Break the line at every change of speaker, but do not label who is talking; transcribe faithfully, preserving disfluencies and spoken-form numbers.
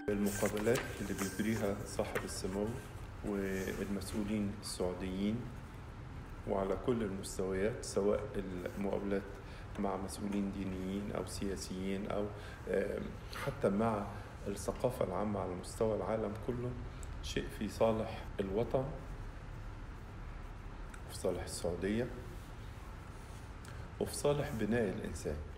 المقابلات اللي بيجريها صاحب السمو والمسؤولين السعوديين وعلى كل المستويات، سواء المقابلات مع مسؤولين دينيين أو سياسيين أو حتى مع الثقافة العامة على مستوى العالم كله، شيء في صالح الوطن وفي صالح السعودية وفي صالح بناء الإنسان.